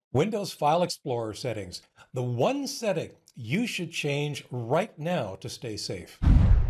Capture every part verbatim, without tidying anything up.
Windows File Explorer settings, the one setting you should change right now to stay safe.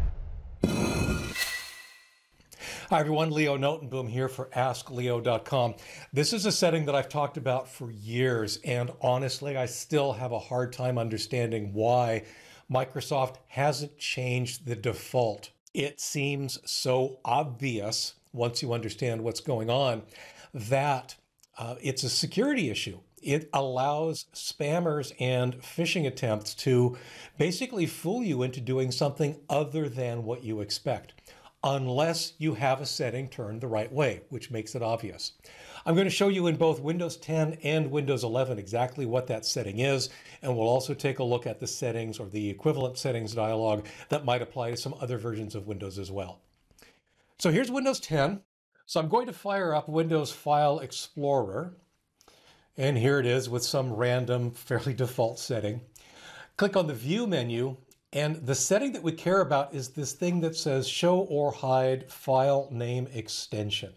Hi everyone, Leo Notenboom here for ask leo dot com. This is a setting that I've talked about for years, and honestly, I still have a hard time understanding why Microsoft hasn't changed the default. It seems so obvious once you understand what's going on that uh, it's a security issue. It allows spammers and phishing attempts to basically fool you into doing something other than what you expect, unless you have a setting turned the right way, which makes it obvious. I'm going to show you in both Windows ten and Windows eleven exactly what that setting is, and we'll also take a look at the settings or the equivalent settings dialog that might apply to some other versions of Windows as well. So here's Windows ten. So I'm going to fire up Windows File Explorer, and here it is with some random, fairly default setting. Click on the View menu, and the setting that we care about is this thing that says Show or Hide File Name Extension.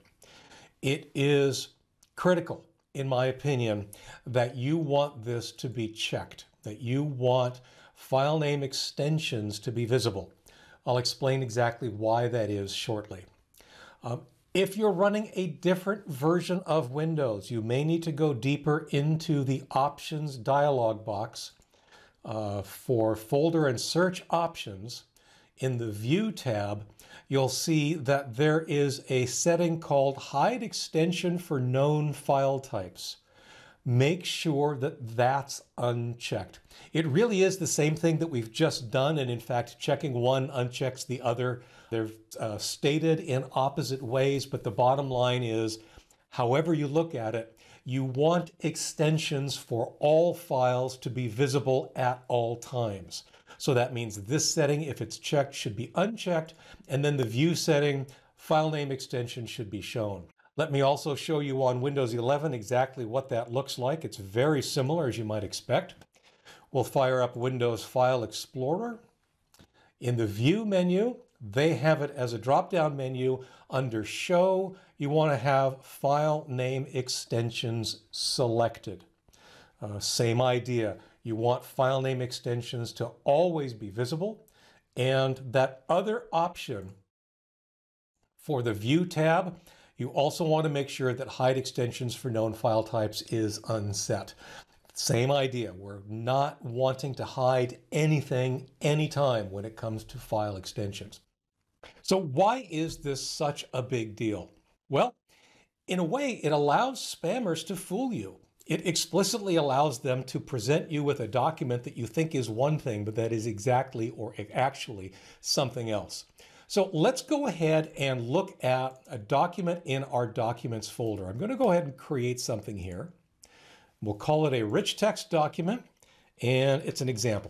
It is critical, in my opinion, that you want this to be checked, that you want file name extensions to be visible. I'll explain exactly why that is shortly. Um, If you're running a different version of Windows, you may need to go deeper into the Options dialog box uh, for Folder and Search Options. In the View tab, you'll see that there is a setting called Hide Extension for Known File Types. Make sure that that's unchecked. It really is the same thing that we've just done, and in fact, checking one unchecks the other. They're uh, stated in opposite ways, but the bottom line is, however you look at it, you want extensions for all files to be visible at all times. So that means this setting, if it's checked, should be unchecked, and then the View setting, file name extension should be shown. Let me also show you on Windows eleven exactly what that looks like. It's very similar, as you might expect. We'll fire up Windows File Explorer. In the View menu, they have it as a drop-down menu. Under Show, you want to have File Name Extensions selected. Uh, same idea. You want file name extensions to always be visible. And that other option for the View tab, you also want to make sure that Hide Extensions for Known File Types is unset. Same idea. We're not wanting to hide anything anytime when it comes to file extensions. So why is this such a big deal? Well, in a way, it allows spammers to fool you. It explicitly allows them to present you with a document that you think is one thing, but that is exactly or actually something else. So let's go ahead and look at a document in our Documents folder. I'm going to go ahead and create something here. We'll call it a rich text document, and it's an example.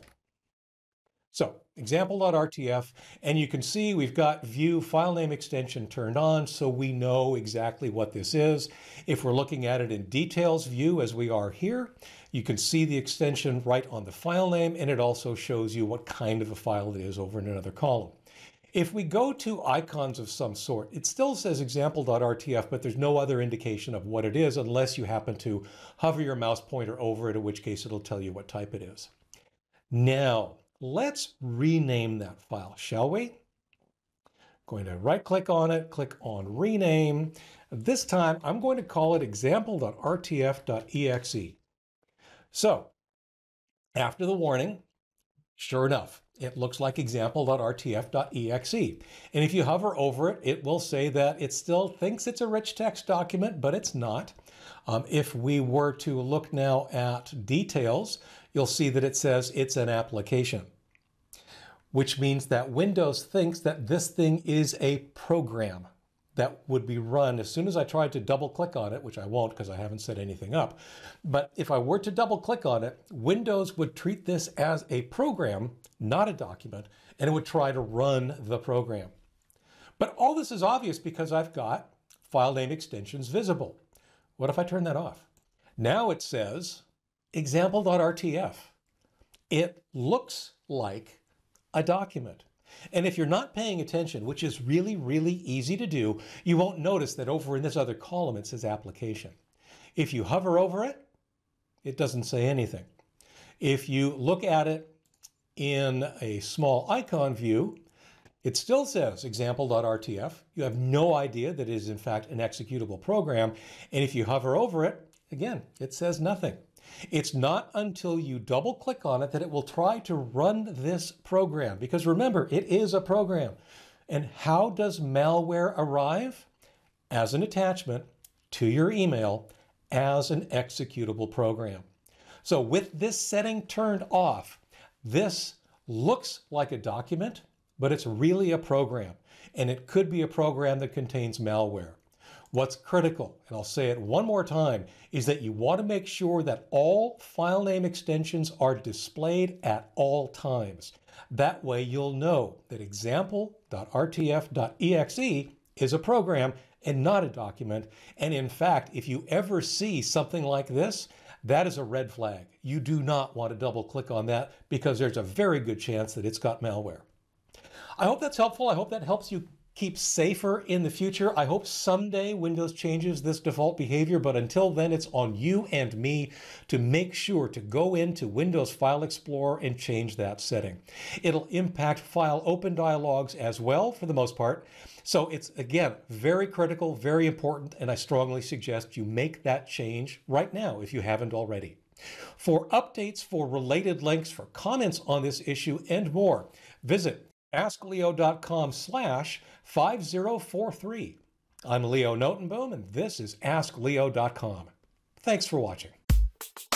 So example.rtf, and you can see we've got View file name extension turned on, so we know exactly what this is. If we're looking at it in Details View, as we are here, you can see the extension right on the file name, and it also shows you what kind of a file it is over in another column. If we go to icons of some sort, it still says example.rtf, but there's no other indication of what it is unless you happen to hover your mouse pointer over it, in which case it'll tell you what type it is. Now, let's rename that file, shall we? Going to right-click on it, click on Rename. This time, I'm going to call it example.rtf.exe. So, after the warning, sure enough, it looks like example.rtf.exe. And if you hover over it, it will say that it still thinks it's a rich text document, but it's not. Um, if we were to look now at Details, you'll see that it says it's an application, which means that Windows thinks that this thing is a program that would be run as soon as I tried to double click on it, which I won't because I haven't set anything up. But if I were to double click on it, Windows would treat this as a program, not a document, and it would try to run the program. But all this is obvious because I've got file name extensions visible. What if I turn that off? Now it says example.rtf. It looks like a document. And if you're not paying attention, which is really, really easy to do, you won't notice that over in this other column it says application. If you hover over it, it doesn't say anything. If you look at it in a small icon view, it still says example.rtf. You have no idea that it is in fact an executable program. And if you hover over it, again, it says nothing. It's not until you double click on it that it will try to run this program. Because remember, it is a program. And how does malware arrive? As an attachment to your email as an executable program. So with this setting turned off, this looks like a document, but it's really a program, and it could be a program that contains malware. What's critical, and I'll say it one more time, is that you want to make sure that all file name extensions are displayed at all times. That way you'll know that example.rtf.exe is a program and not a document. And in fact, if you ever see something like this, that is a red flag. You do not want to double click on that because there's a very good chance that it's got malware. I hope that's helpful. I hope that helps you keep safer in the future. I hope someday Windows changes this default behavior, but until then, it's on you and me to make sure to go into Windows File Explorer and change that setting. It'll impact file open dialogues as well, for the most part. So it's, again, very critical, very important, and I strongly suggest you make that change right now if you haven't already. For updates, for related links, for comments on this issue and more, visit askleo.com slash 5043. I'm Leo Notenboom, and this is ask leo dot com. Thanks for watching.